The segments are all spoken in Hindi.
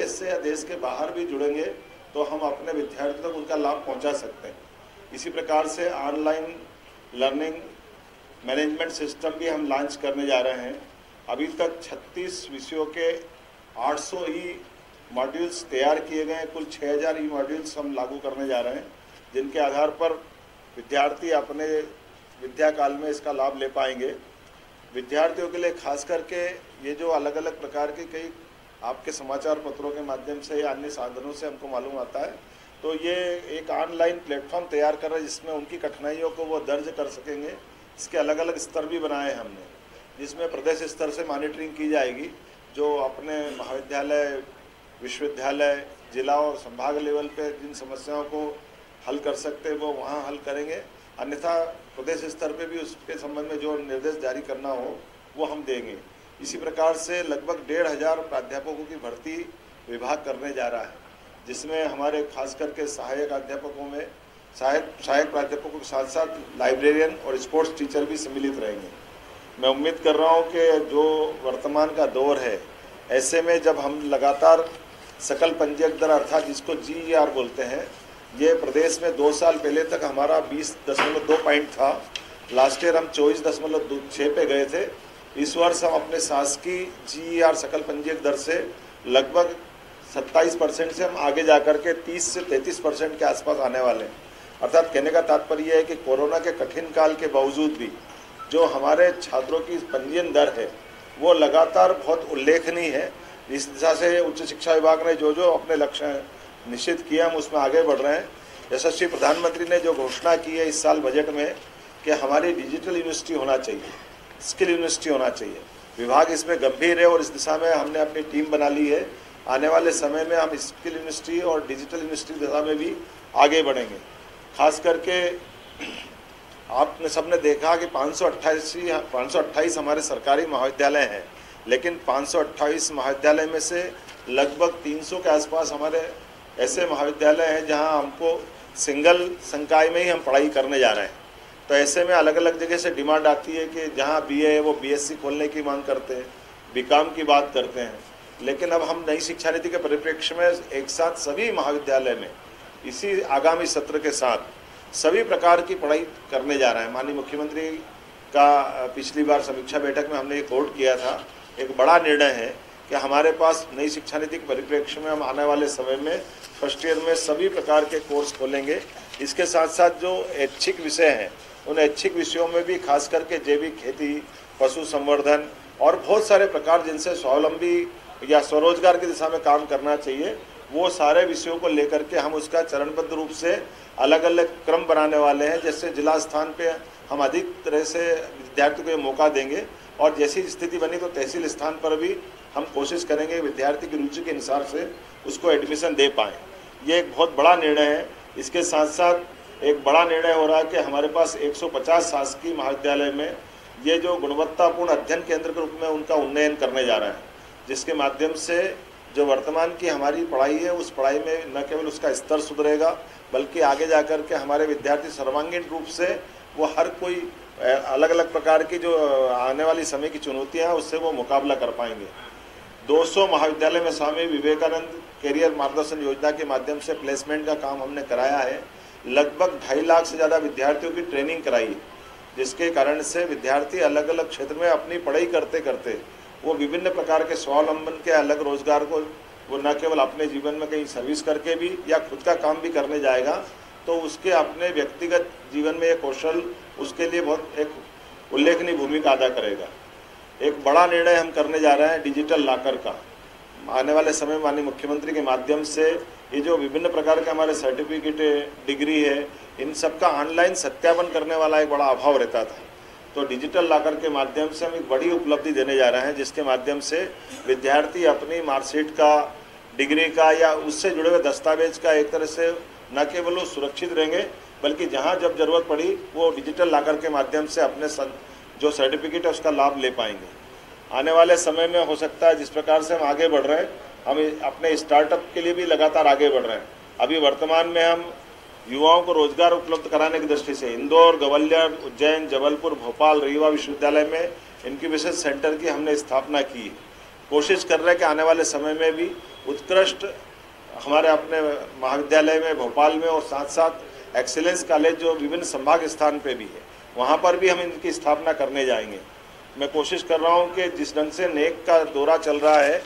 देश से या देश के बाहर भी जुड़ेंगे तो हम अपने विद्यार्थियों तक उनका लाभ पहुंचा सकते हैं। इसी प्रकार से ऑनलाइन लर्निंग मैनेजमेंट सिस्टम भी हम लॉन्च करने जा रहे हैं। अभी तक 36 विषयों के 800 ई मॉड्यूल्स तैयार किए गए हैं। कुल 6000 ई मॉड्यूल्स हम लागू करने जा रहे हैं, जिनके आधार पर विद्यार्थी अपने विद्या काल में इसका लाभ ले पाएंगे। विद्यार्थियों के लिए खास करके ये जो अलग अलग प्रकार के कई आपके समाचार पत्रों के माध्यम से या अन्य साधनों से हमको मालूम आता है, तो ये एक ऑनलाइन प्लेटफॉर्म तैयार कर रहे हैं जिसमें उनकी कठिनाइयों को वो दर्ज कर सकेंगे। इसके अलग अलग स्तर भी बनाए हैं हमने, जिसमें प्रदेश स्तर से मॉनिटरिंग की जाएगी। जो अपने महाविद्यालय, विश्वविद्यालय, जिला और संभाग लेवल पे जिन समस्याओं को हल कर सकते हैं वो वहाँ हल करेंगे, अन्यथा प्रदेश स्तर पे भी उसके संबंध में जो निर्देश जारी करना हो वो हम देंगे। इसी प्रकार से लगभग 1500 प्राध्यापकों की भर्ती विभाग करने जा रहा है, जिसमें हमारे खास करके सहायक अध्यापकों में सहायक प्राध्यापकों के साथ साथ लाइब्रेरियन और स्पोर्ट्स टीचर भी सम्मिलित रहेंगे। मैं उम्मीद कर रहा हूँ कि जो वर्तमान का दौर है, ऐसे में जब हम लगातार सकल पंजीयक दर अर्थात जिसको GER बोलते हैं, ये प्रदेश में 2 साल पहले तक हमारा 20.2 पॉइंट था। लास्ट ईयर हम 24.6 पे गए थे। इस वर्ष हम अपने शासकीय GER सकल पंजीयक दर से लगभग 27% से हम आगे जाकर के 30 से 33% के आसपास आने वाले हैं। अर्थात कहने का तात्पर्य है कि कोरोना के कठिन काल के बावजूद भी जो हमारे छात्रों की पंजीयन दर है वो लगातार बहुत उल्लेखनीय है। इस दिशा से उच्च शिक्षा विभाग ने जो जो अपने लक्ष्य निश्चित किया, हम उसमें आगे बढ़ रहे हैं। यशस्वी प्रधानमंत्री ने जो घोषणा की है इस साल बजट में कि हमारी डिजिटल यूनिवर्सिटी होना चाहिए, स्किल यूनिवर्सिटी होना चाहिए, विभाग इसमें गंभीर है और इस दिशा में हमने अपनी टीम बना ली है। आने वाले समय में हम स्किल यूनिवर्सिटी और डिजिटल यूनिवर्सिटी दिशा में भी आगे बढ़ेंगे। खास करके आपने सबने देखा कि 528 हमारे सरकारी महाविद्यालय हैं, लेकिन 528 महाविद्यालय में से लगभग 300 के आसपास हमारे ऐसे महाविद्यालय हैं जहां हमको सिंगल संकाय में ही हम पढ़ाई करने जा रहे हैं। तो ऐसे में अलग अलग जगह से डिमांड आती है कि जहां BA है वो BSc खोलने की मांग करते हैं, BCom की बात करते हैं। लेकिन अब हम नई शिक्षा नीति के परिप्रेक्ष्य में एक साथ सभी महाविद्यालय में इसी आगामी सत्र के साथ सभी प्रकार की पढ़ाई करने जा रहे हैं। माननीय मुख्यमंत्री का पिछली बार समीक्षा बैठक में हमने एक कोट किया था, एक बड़ा निर्णय है कि हमारे पास नई शिक्षा नीति के परिप्रेक्ष्य में हम आने वाले समय में फर्स्ट ईयर में सभी प्रकार के कोर्स खोलेंगे। इसके साथ साथ जो ऐच्छिक विषय हैं उन ऐच्छिक विषयों में भी खास करके जैविक खेती, पशु संवर्धन और बहुत सारे प्रकार जिनसे स्वावलंबी या स्वरोजगार की दिशा में काम करना चाहिए, वो सारे विषयों को लेकर के हम उसका चरणबद्ध रूप से अलग अलग क्रम बनाने वाले हैं। जैसे जिला स्थान पे हम अधिक तरह से विद्यार्थियों को ये मौका देंगे और जैसी स्थिति बनी तो तहसील स्थान पर भी हम कोशिश करेंगे विद्यार्थी की रुचि के अनुसार से उसको एडमिशन दे पाएँ। ये एक बहुत बड़ा निर्णय है। इसके साथ साथ एक बड़ा निर्णय हो रहा है कि हमारे पास 150 शासकीय महाविद्यालय में ये जो गुणवत्तापूर्ण अध्ययन केंद्र के रूप में उनका उन्नयन करने जा रहे हैं, जिसके माध्यम से जो वर्तमान की हमारी पढ़ाई है उस पढ़ाई में न केवल उसका स्तर सुधरेगा बल्कि आगे जाकर के हमारे विद्यार्थी सर्वांगीण रूप से वो हर कोई अलग अलग प्रकार की जो आने वाली समय की चुनौतियां हैं उससे वो मुकाबला कर पाएंगे। 200 महाविद्यालय में स्वामी विवेकानंद कैरियर मार्गदर्शन योजना के माध्यम से प्लेसमेंट का काम हमने कराया है। लगभग 2.5 लाख से ज़्यादा विद्यार्थियों की ट्रेनिंग कराई है, जिसके कारण से विद्यार्थी अलग अलग क्षेत्र में अपनी पढ़ाई करते करते वो विभिन्न प्रकार के स्वावलंबन के अलग रोजगार को वो न केवल अपने जीवन में कहीं सर्विस करके भी या खुद का काम भी करने जाएगा तो उसके अपने व्यक्तिगत जीवन में ये कौशल उसके लिए बहुत एक उल्लेखनीय भूमिका अदा करेगा। एक बड़ा निर्णय हम करने जा रहे हैं डिजिटल लॉकर का। आने वाले समय में माननीय मुख्यमंत्री के माध्यम से ये जो विभिन्न प्रकार के हमारे सर्टिफिकेट है, डिग्री है, इन सब का ऑनलाइन सत्यापन करने वाला एक बड़ा अभाव रहता था। तो डिजिटल लॉकर के माध्यम से हम एक बड़ी उपलब्धि देने जा रहे हैं, जिसके माध्यम से विद्यार्थी अपनी मार्कशीट का, डिग्री का या उससे जुड़े हुए दस्तावेज का एक तरह से न केवल वो सुरक्षित रहेंगे बल्कि जहां जब जरूरत पड़ी वो डिजिटल लॉकर के माध्यम से अपने जो सर्टिफिकेट है उसका लाभ ले पाएंगे। आने वाले समय में हो सकता है जिस प्रकार से हम आगे बढ़ रहे हैं, हम अपने स्टार्टअप के लिए भी लगातार आगे बढ़ रहे हैं। अभी वर्तमान में हम युवाओं को रोजगार उपलब्ध कराने की दृष्टि से इंदौर, ग्वालियर, उज्जैन, जबलपुर, भोपाल, रीवा विश्वविद्यालय में इनक्यूबेशन सेंटर की हमने स्थापना की। कोशिश कर रहे हैं कि आने वाले समय में भी उत्कृष्ट हमारे अपने महाविद्यालय में भोपाल में और साथ साथ एक्सीलेंस कॉलेज जो विभिन्न संभाग स्थान पे भी है, वहाँ पर भी हम इनकी स्थापना करने जाएंगे। मैं कोशिश कर रहा हूँ कि जिस ढंग से नेक का दौरा चल रहा है,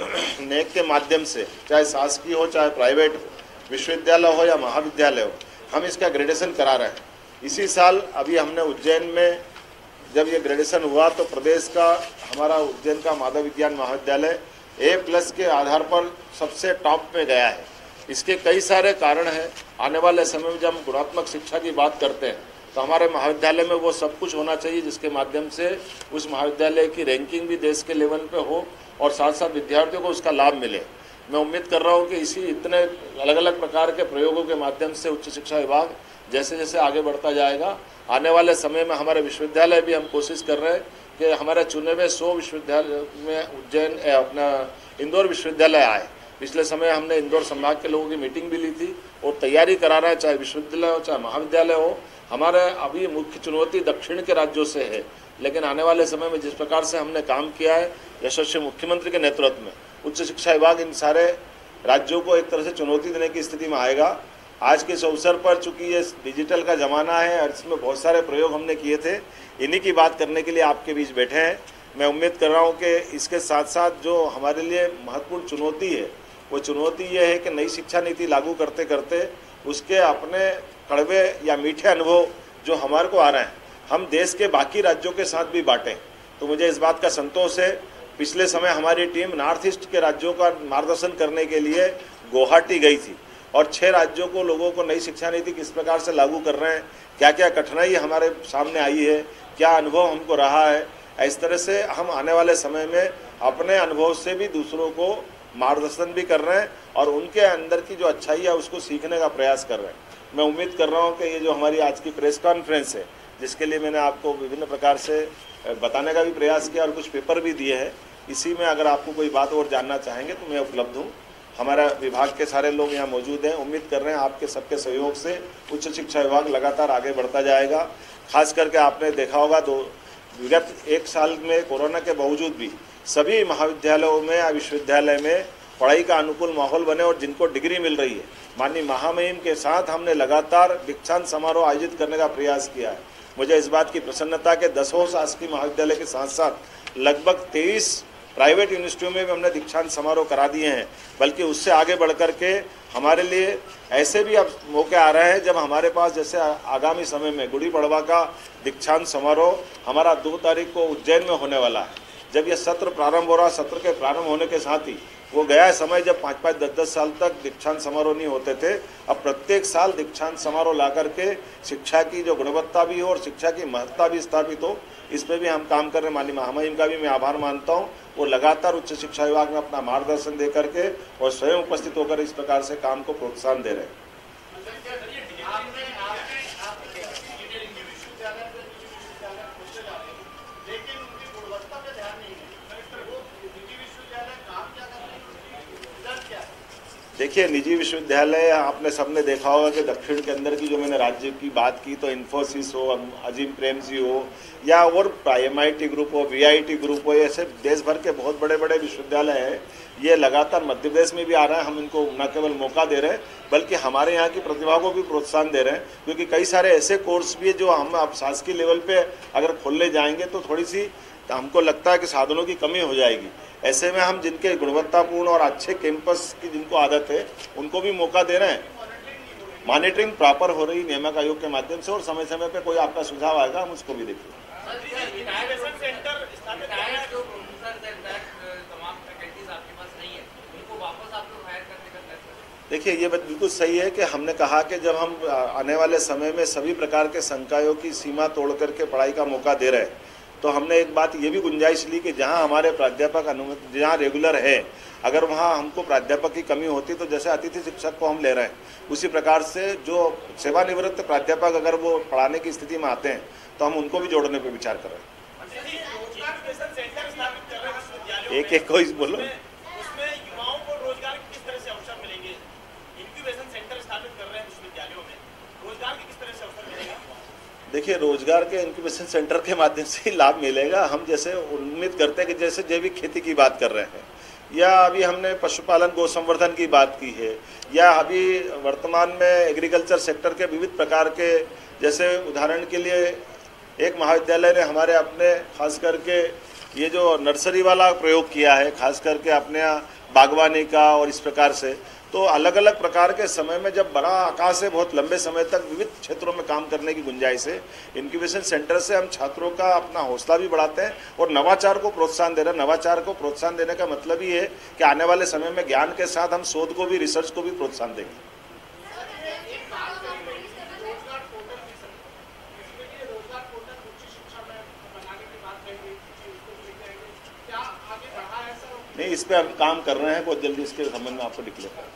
नेक के माध्यम से चाहे शासकीय हो चाहे प्राइवेट विश्वविद्यालय हो या महाविद्यालय हो, हम इसका ग्रेडेशन करा रहे हैं। इसी साल अभी हमने उज्जैन में जब ये ग्रेडेशन हुआ तो प्रदेश का हमारा उज्जैन का माधव विज्ञान महाविद्यालय A+ के आधार पर सबसे टॉप में गया है। इसके कई सारे कारण हैं। आने वाले समय में जब हम गुणात्मक शिक्षा की बात करते हैं तो हमारे महाविद्यालय में वो सब कुछ होना चाहिए जिसके माध्यम से उस महाविद्यालय की रैंकिंग भी देश के लेवल पे हो और साथ साथ विद्यार्थियों को उसका लाभ मिले। मैं उम्मीद कर रहा हूँ कि इसी इतने अलग अलग प्रकार के प्रयोगों के माध्यम से उच्च शिक्षा विभाग जैसे जैसे आगे बढ़ता जाएगा, आने वाले समय में हमारे विश्वविद्यालय भी हम कोशिश कर रहे हैं कि हमारे चुने हुए 100 विश्वविद्यालय में उज्जैन अपना इंदौर विश्वविद्यालय आए। पिछले समय हमने इंदौर संभाग के लोगों की मीटिंग भी ली थी और तैयारी करा रहे हैं, चाहे विश्वविद्यालय हो चाहे महाविद्यालय हो। हमारे अभी मुख्य चुनौती दक्षिण के राज्यों से है, लेकिन आने वाले समय में जिस प्रकार से हमने काम किया है यशस्वी मुख्यमंत्री के नेतृत्व में, उच्च शिक्षा विभाग इन सारे राज्यों को एक तरह से चुनौती देने की स्थिति में आएगा। आज के इस अवसर पर चूंकि ये डिजिटल का ज़माना है और इसमें बहुत सारे प्रयोग हमने किए थे, इन्हीं की बात करने के लिए आपके बीच बैठे हैं। मैं उम्मीद कर रहा हूँ कि इसके साथ साथ जो हमारे लिए महत्वपूर्ण चुनौती है वो चुनौती ये है कि नई शिक्षा नीति लागू करते करते उसके अपने कड़वे या मीठे अनुभव जो हमारे को आ रहे हैं हम देश के बाकी राज्यों के साथ भी बांटें। तो मुझे इस बात का संतोष है, पिछले समय हमारी टीम नॉर्थ ईस्ट के राज्यों का मार्गदर्शन करने के लिए गुवाहाटी गई थी और 6 राज्यों को लोगों को नई शिक्षा नीति किस प्रकार से लागू कर रहे हैं, क्या क्या कठिनाई हमारे सामने आई है, क्या अनुभव हमको रहा है। इस तरह से हम आने वाले समय में अपने अनुभव से भी दूसरों को मार्गदर्शन भी कर रहे हैं और उनके अंदर की जो अच्छाई है उसको सीखने का प्रयास कर रहे हैं। मैं उम्मीद कर रहा हूँ कि ये जो हमारी आज की प्रेस कॉन्फ्रेंस है, जिसके लिए मैंने आपको विभिन्न प्रकार से बताने का भी प्रयास किया और कुछ पेपर भी दिए हैं, इसी में अगर आपको कोई बात और जानना चाहेंगे तो मैं उपलब्ध हूँ। हमारा विभाग के सारे लोग यहाँ मौजूद हैं। उम्मीद कर रहे हैं आपके सबके सहयोग से उच्च शिक्षा विभाग लगातार आगे बढ़ता जाएगा। खास करके आपने देखा होगा विगत 1 साल में कोरोना के बावजूद भी सभी महाविद्यालयों में या विश्वविद्यालय में पढ़ाई का अनुकूल माहौल बने और जिनको डिग्री मिल रही है, माननीय महामहिम के साथ हमने लगातार दीक्षांत समारोह आयोजित करने का प्रयास किया है। मुझे इस बात की प्रसन्नता के 10 शासकीय महाविद्यालय के साथ साथ लगभग 23 प्राइवेट यूनिवर्सिटियों में भी हमने दीक्षांत समारोह करा दिए हैं। बल्कि उससे आगे बढ़ कर के हमारे लिए ऐसे भी अब मौके आ रहे हैं जब हमारे पास जैसे आगामी समय में गुड़ी पड़वा का दीक्षांत समारोह हमारा 2 तारीख को उज्जैन में होने वाला है। जब यह सत्र प्रारंभ हो रहा, सत्र के प्रारंभ होने के साथ ही वो गया समय जब 5-5, 10-10 साल तक दीक्षांत समारोह नहीं होते थे। अब प्रत्येक साल दीक्षांत समारोह ला करके शिक्षा की जो गुणवत्ता भी हो और शिक्षा की महत्ता भी स्थापित हो, इस पर भी हम काम कर रहे हैं। माननीय महामहिम का भी मैं आभार मानता हूँ। वो लगातार उच्च शिक्षा विभाग में अपना मार्गदर्शन दे करके और स्वयं उपस्थित होकर इस प्रकार से काम को प्रोत्साहन दे रहे हैं। देखिए, निजी विश्वविद्यालय आपने सबने देखा होगा कि दक्षिण के अंदर की जो मैंने राज्य की बात की तो इन्फोसिस हो, अजीम प्रेमजी हो या और MIT ग्रुप हो, VIT ग्रुप हो, ऐसे देश भर के बहुत बड़े बड़े विश्वविद्यालय हैं। ये लगातार मध्य प्रदेश में भी आ रहे हैं। हम इनको न केवल मौका दे रहे हैं बल्कि हमारे यहाँ की प्रतिभा को भी प्रोत्साहन दे रहे हैं, क्योंकि कई सारे ऐसे कोर्स भी है जो हम अब शासकीय लेवल पे अगर खोलने जाएंगे तो थोड़ी सी हमको लगता है कि साधनों की कमी हो जाएगी। ऐसे में हम जिनके गुणवत्तापूर्ण और अच्छे कैंपस की जिनको आदत है उनको भी मौका दे रहे हैं। मॉनिटरिंग प्रॉपर हो रही नियामक आयोग के माध्यम से और समय समय पे कोई आपका सुझाव आएगा हम उसको भी देखेंगे। देखिए, ये बात बिल्कुल सही है कि हमने कहा कि जब हम आने वाले समय में सभी प्रकार के संकायों की सीमा तोड़ करके पढ़ाई का मौका दे रहे हैं तो हमने एक बात ये भी गुंजाइश ली कि जहां हमारे प्राध्यापक अनुमति जहां रेगुलर है, अगर वहां हमको प्राध्यापक की कमी होती तो जैसे अतिथि शिक्षक को हम ले रहे हैं उसी प्रकार से जो सेवानिवृत्त प्राध्यापक अगर वो पढ़ाने की स्थिति में आते हैं तो हम उनको भी जोड़ने पर विचार कर रहे हैं। एक कोई बोलो। देखिए, देखिए, रोजगार के इंक्यूबेशन सेंटर के माध्यम से ही लाभ मिलेगा। हम जैसे उम्मीद करते हैं कि जैसे जैविक खेती की बात कर रहे हैं, या अभी हमने पशुपालन गौ संवर्धन की बात की है, या अभी वर्तमान में एग्रीकल्चर सेक्टर के विविध प्रकार के, जैसे उदाहरण के लिए एक महाविद्यालय ने हमारे अपने खास करके ये जो नर्सरी वाला प्रयोग किया है, खास करके अपने बागवानी का, और इस प्रकार से तो अलग अलग प्रकार के समय में जब बड़ा आकाश है, बहुत लंबे समय तक विविध क्षेत्रों में काम करने की गुंजाइश है। इंक्यूबेशन सेंटर से हम छात्रों का अपना हौसला भी बढ़ाते हैं और नवाचार को प्रोत्साहन दे रहे हैं। नवाचार को प्रोत्साहन देने का मतलब ही है कि आने वाले समय में ज्ञान के साथ हम शोध को भी, रिसर्च को भी प्रोत्साहन देंगे। नहीं, इस पे हम काम कर रहे हैं, बहुत जल्दी इसके संबंध में आपको डिक्लेयर करें।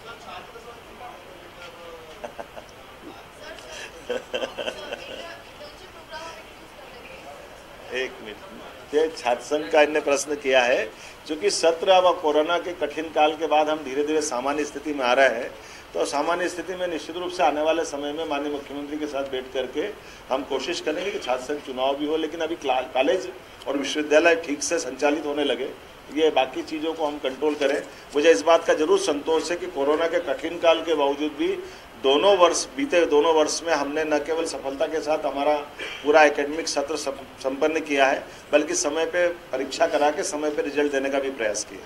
एक मिनट, छात्र संघ का इन्हें प्रश्न किया है, क्योंकि सत्र अब कोरोना के कठिन काल के बाद हम धीरे धीरे सामान्य स्थिति में आ रहे हैं, तो सामान्य स्थिति में निश्चित रूप से आने वाले समय में माननीय मुख्यमंत्री के साथ बैठ करके हम कोशिश करेंगे कि छात्र संघ चुनाव भी हो, लेकिन अभी कॉलेज और विश्वविद्यालय ठीक से संचालित होने लगे, ये बाकी चीज़ों को हम कंट्रोल करें। मुझे इस बात का जरूर संतोष है कि कोरोना के कठिन काल के बावजूद भी बीते दोनों वर्ष में हमने न केवल सफलता के साथ हमारा पूरा एकेडमिक सत्र संपन्न किया है, बल्कि समय पे परीक्षा करा के समय पे रिजल्ट देने का भी प्रयास किया।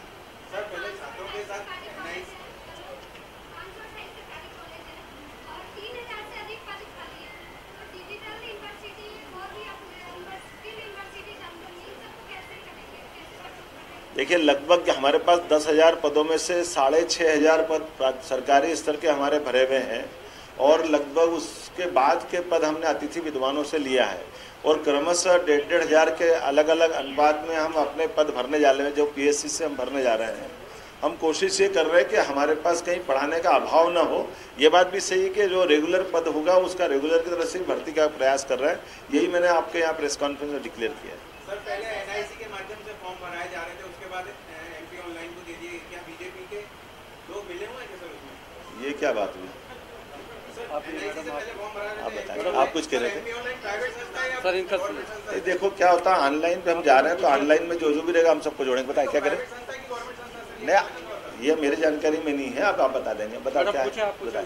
देखिए, लगभग हमारे पास 10,000 पदों में से 6,500 पद सरकारी स्तर के हमारे भरे हुए हैं, और लगभग उसके बाद के पद हमने अतिथि विद्वानों से लिया है, और क्रमशः 1,500 के अलग अलग अनुपात में हम अपने पद भरने जा रहे हैं, जो पीएससी से हम भरने जा रहे हैं। हम कोशिश ये कर रहे हैं कि हमारे पास कहीं पढ़ाने का अभाव न हो। ये बात भी सही है कि जो रेगुलर पद होगा उसका रेगुलर की तरह से भर्ती का प्रयास कर रहे हैं। यही मैंने आपके यहाँ प्रेस कॉन्फ्रेंस में डिक्लेयर किया है। सर, पहले एनआईसी के माध्यम से फॉर्म भराए जा रहे थे, उसके बाद एमपी ऑनलाइन को दे दिए, क्या बीजेपी के लोग मिले हुए हैं सर उसमें? ये क्या बात हुई? आप बताइए, आप कुछ कह रहे थे सर? इनका देखो क्या होता है, ऑनलाइन पे हम जा रहे हैं तो ऑनलाइन में जो भी रहेगा हम सबको जोड़ेंगे। बताइए क्या करें? नहीं, ये मेरी जानकारी में नहीं है, आप बता देंगे। बताओ क्या है?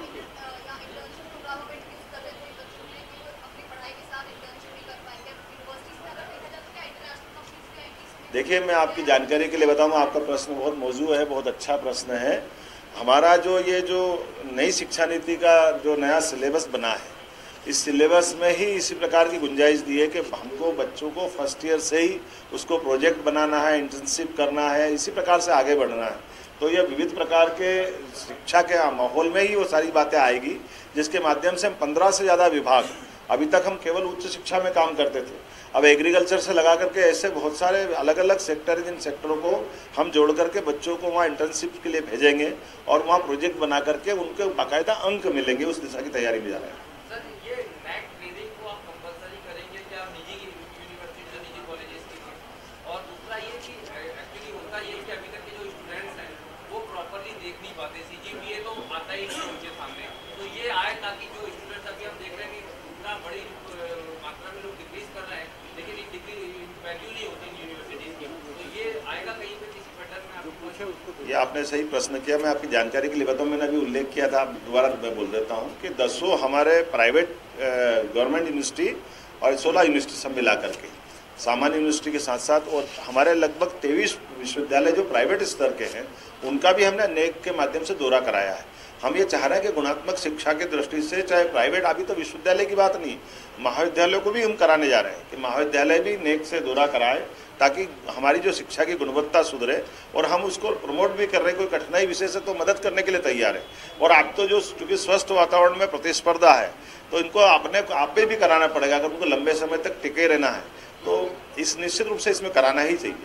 देखिए, मैं आपकी जानकारी के लिए बताऊँ, आपका प्रश्न बहुत मौजूद है, बहुत अच्छा प्रश्न है। हमारा ये जो नई शिक्षा नीति का जो नया सिलेबस बना है, इस सिलेबस में ही इसी प्रकार की गुंजाइश दी है कि हमको बच्चों को फर्स्ट ईयर से ही उसको प्रोजेक्ट बनाना है, इंटर्नशिप करना है, इसी प्रकार से आगे बढ़ना है। तो ये विविध प्रकार के शिक्षा के माहौल में ही वो सारी बातें आएगी, जिसके माध्यम से हम 15 से ज़्यादा विभाग, अभी तक हम केवल उच्च शिक्षा में काम करते थे, अब एग्रीकल्चर से लगा करके ऐसे बहुत सारे अलग अलग सेक्टर हैं, जिन सेक्टरों को हम जोड़ करके बच्चों को वहाँ इंटर्नशिप के लिए भेजेंगे और वहाँ प्रोजेक्ट बना करके उनको बाकायदा अंक मिलेंगे। उस दिशा की तैयारी में जा रहे हैं। सर, ये नैक ट्रेनिंग को आप कंपलसरी करेंगे क्या निजी यूनिवर्सिटी और निजी कॉलेजेस के लिए? और दूसरा ये कि एक्चुअली होता ये कि अभी तक के जो स्टूडेंट्स हैं वो प्रॉपरली देख नहीं पाते, सीजीपीए तो आता ही नहीं उनके सामने, तो ये आए ताकि जो स्टूडेंट्स अभी हम देख रहे हैं कि इतना बड़ी मात्रा में लोग डिग्रीज कर रहे हैं, लेकिन एक डिग्री वैल्यू नहीं होती यूनिवर्सिटीज की, तो ये आएगा कहीं पे किसी पैटर्न में? आप पूछे उसको। ये आपने सही प्रश्न किया। मैं आपकी जानकारी के लिए बताऊँ, मैंने अभी उल्लेख किया था, दोबारा मैं बोल देता हूँ कि 10 हमारे प्राइवेट गवर्नमेंट यूनिवर्सिटी और 16 यूनिवर्सिटी सब मिला करके, सामान्य यूनिवर्सिटी के साथ साथ, और हमारे लगभग 23 विश्वविद्यालय जो प्राइवेट स्तर के हैं, उनका भी हमने नेक के माध्यम से दौरा कराया है। हम ये चाह रहे हैं कि गुणात्मक शिक्षा की दृष्टि से, चाहे प्राइवेट, अभी तो विश्वविद्यालय की बात नहीं, महाविद्यालयों को भी हम कराने जा रहे हैं कि महाविद्यालय भी नेक से दौरा कराए, ताकि हमारी जो शिक्षा की गुणवत्ता सुधरे, और हम उसको प्रमोट भी कर रहे हैं। कोई कठिनाई विशेष है तो मदद करने के लिए तैयार है। और आप तो जो चूँकि स्वस्थ वातावरण में प्रतिस्पर्धा है, तो इनको अपने आप पे भी कराना पड़ेगा। अगर उनको लंबे समय तक टिके रहना है तो इस निश्चित रूप से इसमें कराना ही चाहिए।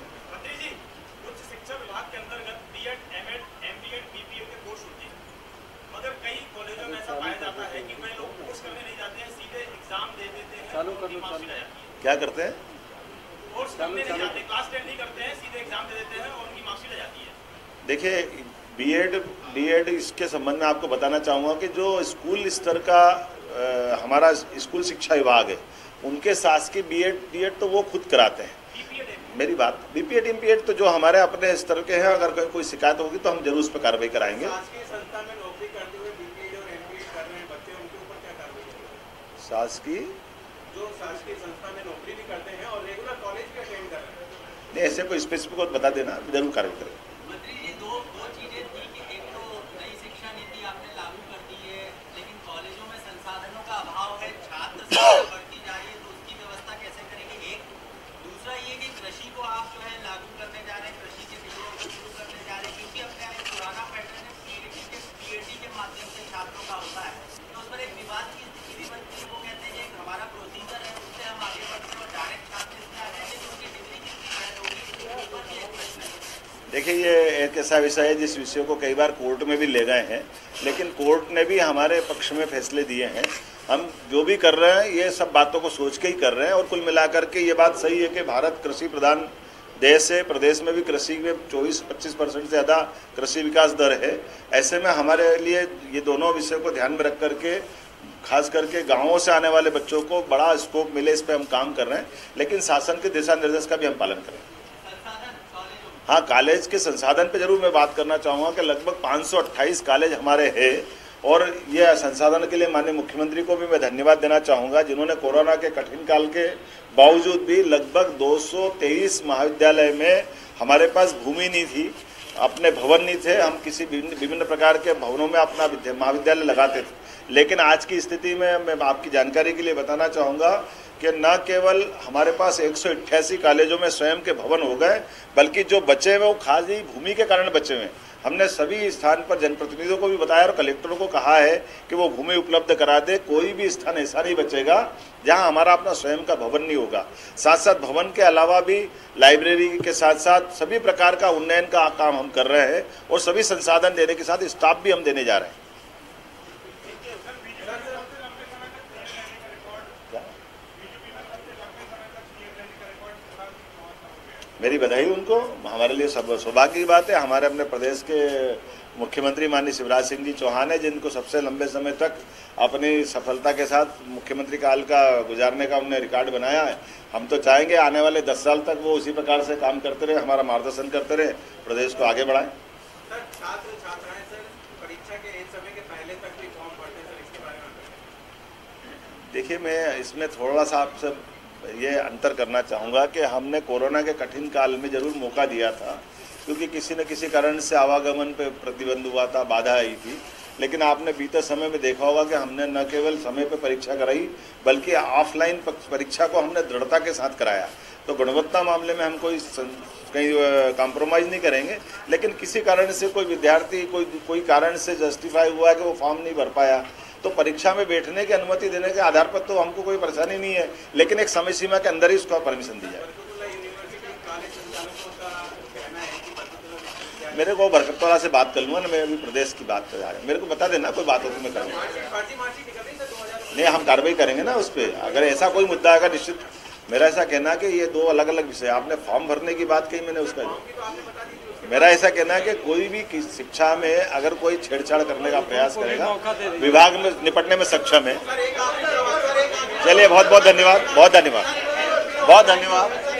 क्या करते हैं? कोर्स करने नहीं जाते, क्लास 10 नहीं करते हैं, सीधे एग्जाम दे देते हैं और उनकी मार्कशीट आ जाती है। देखिए, बीएड इसके संबंध में आपको बताना चाहूँगा कि जो स्कूल स्तर का हमारा स्कूल शिक्षा विभाग है, उनके शासकीय बीएड तो वो खुद कराते हैं। मेरी बात बीपीएड एमपीएड तो जो हमारे अपने स्तर के हैं, अगर कोई शिकायत होगी तो हम जरूर उस पर कार्रवाई कराएंगे। शासकीय संस्था में नौकरी करते हुए बीपीएड और एमपीएड कर रहे हैं बच्चे, उनके ऊपर क्या कार्रवाई करेंगे? शासकीय जो शासकीय संस्था में नौकरी भी करते हैं और रेगुलर कॉलेज भी अटेंड कर रहे हैं, नहीं ऐसे कोई स्पेसिफिक बता देना, जरूर कार्रवाई करेंगे। मंत्री जी, दो चीजें थी कि एक तो नई शिक्षा नीति आपने लागू कर दी है, लेकिन कॉलेजों में संसाधनों का अभाव है, छात्र संख्या बढ़ती जा रही है, तो उसकी व्यवस्था कैसे करेंगे? एक दूसरा ये कि कृषि को आप जो है लागू करने जा रहे हैं, कृषि के विषयों को शुरू करने जा रहे हैं, क्योंकि अपने यहाँ एक पुराना पैटर्न है पीएचडी के माध्यम से छात्रों का होता है, तो उस पर एक विवाद की स्थिति भी बनती है। वो कहते हैं कि हमारा प्रोसीजर है, उससे हम आगे बढ़ते हैं और डायरेक्ट छात्र इसमें आ जाएंगे, तो उनकी डिग्री कितनी शायद होगी, उस पर भी एक प्रश्न है। देखिए, ये एक ऐसा विषय है जिस विषय को कई बार कोर्ट में भी ले गए हैं, लेकिन कोर्ट ने भी हमारे पक्ष में फैसले दिए हैं। हम जो भी कर रहे हैं ये सब बातों को सोच के ही कर रहे हैं, और कुल मिलाकर के ये बात सही है कि भारत कृषि प्रधान देश है। प्रदेश में भी कृषि में 24-25% से ज़्यादा कृषि विकास दर है। ऐसे में हमारे लिए ये दोनों विषय को ध्यान में रख करके, खास करके गाँवों से आने वाले बच्चों को बड़ा स्कोप मिले, इस पर हम काम कर रहे हैं, लेकिन शासन के दिशा निर्देश का भी हम पालन करें। हाँ, कॉलेज के संसाधन पे जरूर मैं बात करना चाहूँगा कि लगभग 528 कॉलेज हमारे हैं, और ये संसाधन के लिए माननीय मुख्यमंत्री को भी मैं धन्यवाद देना चाहूँगा, जिन्होंने कोरोना के कठिन काल के बावजूद भी लगभग 223 महाविद्यालय में हमारे पास भूमि नहीं थी, अपने भवन नहीं थे, हम किसी विभिन्न प्रकार के भवनों में अपना महाविद्यालय लगाते थे। लेकिन आज की स्थिति में मैं आपकी जानकारी के लिए बताना चाहूँगा कि न केवल हमारे पास 188 कॉलेजों में स्वयं के भवन हो गए, बल्कि जो बचे हुए वो खाली भूमि के कारण बचे हुए हैं। हमने सभी स्थान पर जनप्रतिनिधियों को भी बताया और कलेक्टरों को कहा है कि वो भूमि उपलब्ध करा दे। कोई भी स्थान ऐसा नहीं बचेगा जहां हमारा अपना स्वयं का भवन नहीं होगा। साथ साथ भवन के अलावा भी लाइब्रेरी के साथ साथ सभी प्रकार का उन्नयन का काम हम कर रहे हैं, और सभी संसाधन देने के साथ स्टाफ भी हम देने जा रहे हैं। मेरी बधाई उनको, हमारे लिए सब सौभाग्य की बात है। हमारे अपने प्रदेश के मुख्यमंत्री माननीय शिवराज सिंह जी चौहान है, जिनको सबसे लंबे समय तक अपनी सफलता के साथ मुख्यमंत्री काल का गुजारने का उन्होंने रिकॉर्ड बनाया है। हम तो चाहेंगे आने वाले 10 साल तक वो उसी प्रकार से काम करते रहे, हमारा मार्गदर्शन करते रहे, प्रदेश को आगे बढ़ाएं। सर, छात्र छात्राएं सर परीक्षा के एक समय के पहले तक भी फॉर्म भरते हैं, सर इसके बारे में? देखिए, मैं इसमें थोड़ा सा आपसे ये अंतर करना चाहूँगा कि हमने कोरोना के कठिन काल में जरूर मौका दिया था, क्योंकि किसी न किसी कारण से आवागमन पे प्रतिबंध हुआ था, बाधा आई थी। लेकिन आपने बीते समय में देखा होगा कि हमने न केवल समय पे परीक्षा कराई, बल्कि ऑफलाइन परीक्षा को हमने दृढ़ता के साथ कराया। तो गुणवत्ता मामले में हम कहीं कॉम्प्रोमाइज़ नहीं करेंगे, लेकिन किसी कारण से कोई विद्यार्थी कोई कारण से जस्टिफाई हुआ कि वो फॉर्म नहीं भर पाया, तो परीक्षा में बैठने की अनुमति देने के आधार पर तो हमको कोई परेशानी नहीं है, लेकिन एक समय सीमा के अंदर ही उसको परमिशन दी जाए। मेरे को बरकतौला से बात कर लूँगा ना, मैं अभी प्रदेश की बात कर रहा हूँ, मेरे को बता देना, कोई बात होती मैं करूँगा। नहीं, हम कार्रवाई करेंगे ना उस पर। अगर ऐसा कोई मुद्दा आएगा, निश्चित मेरा ऐसा कहना है कि ये दो अलग अलग विषय। आपने फॉर्म भरने की बात कही, मैंने उसका मेरा ऐसा कहना है कि कोई भी शिक्षा में अगर कोई छेड़छाड़ करने का प्रयास करेगा, विभाग में निपटने में सक्षम है। चलिए, बहुत बहुत धन्यवाद, बहुत धन्यवाद, बहुत धन्यवाद।